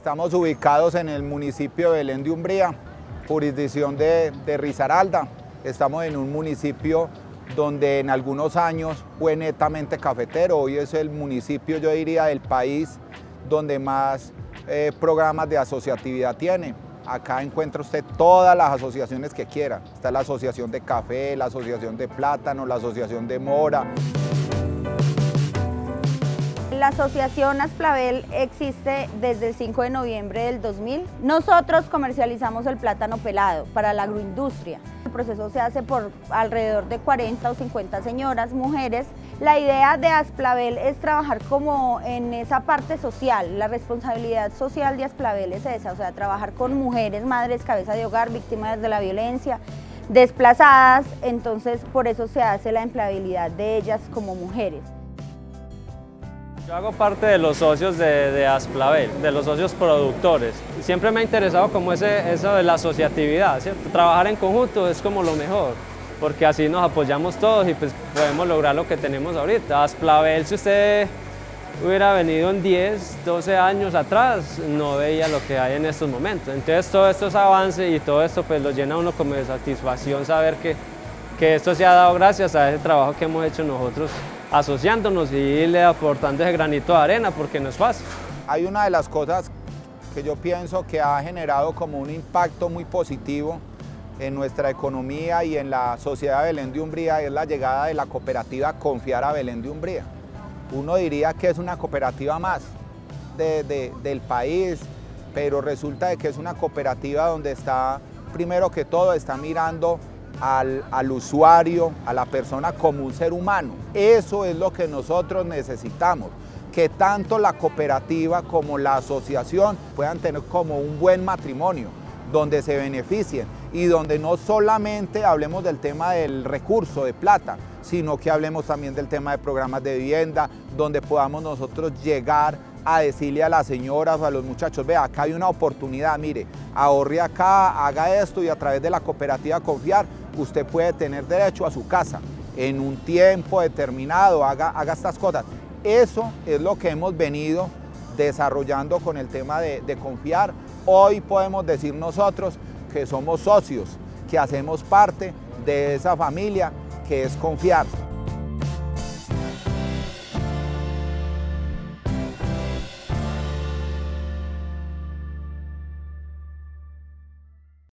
Estamos ubicados en el municipio de Belén de Umbría, jurisdicción de Risaralda. Estamos en un municipio donde en algunos años fue netamente cafetero. Hoy es el municipio, yo diría, del país donde más programas de asociatividad tiene. Acá encuentra usted todas las asociaciones que quiera. Está la asociación de café, la asociación de plátano, la asociación de mora. La asociación Asplavel existe desde el 5 de noviembre del 2000. Nosotros comercializamos el plátano pelado para la agroindustria. El proceso se hace por alrededor de 40 o 50 señoras, mujeres. La idea de Asplavel es trabajar como en esa parte social. La responsabilidad social de Asplavel es esa, o sea, trabajar con mujeres, madres, cabeza de hogar, víctimas de la violencia, desplazadas. Entonces, por eso se hace la empleabilidad de ellas como mujeres. Yo hago parte de los socios de Asplavel, de los socios productores. Siempre me ha interesado como eso de la asociatividad, ¿cierto? Trabajar en conjunto es como lo mejor, porque así nos apoyamos todos y pues podemos lograr lo que tenemos ahorita. Asplavel, si usted hubiera venido en 10, 12 años atrás, no veía lo que hay en estos momentos. Entonces todo esto es avance y todo esto pues lo llena a uno como de satisfacción saber que esto se ha dado gracias a ese trabajo que hemos hecho nosotros asociándonos y irle aportando ese granito de arena, porque no es fácil. Hay una de las cosas que yo pienso que ha generado como un impacto muy positivo en nuestra economía y en la sociedad de Belén de Umbría, es la llegada de la cooperativa Confiar a Belén de Umbría. Uno diría que es una cooperativa más del país, pero resulta de que es una cooperativa donde está, primero que todo, está mirando al usuario, a la persona como un ser humano. Eso es lo que nosotros necesitamos, que tanto la cooperativa como la asociación puedan tener como un buen matrimonio, donde se beneficien y donde no solamente hablemos del tema del recurso de plata, sino que hablemos también del tema de programas de vivienda, donde podamos nosotros llegar a decirle a las señoras o a los muchachos, vea, acá hay una oportunidad, mire, ahorre acá, haga esto y a través de la cooperativa Confiar, usted puede tener derecho a su casa en un tiempo determinado, haga estas cosas. Eso es lo que hemos venido desarrollando con el tema de Confiar. Hoy podemos decir nosotros que somos socios, que hacemos parte de esa familia que es Confiar.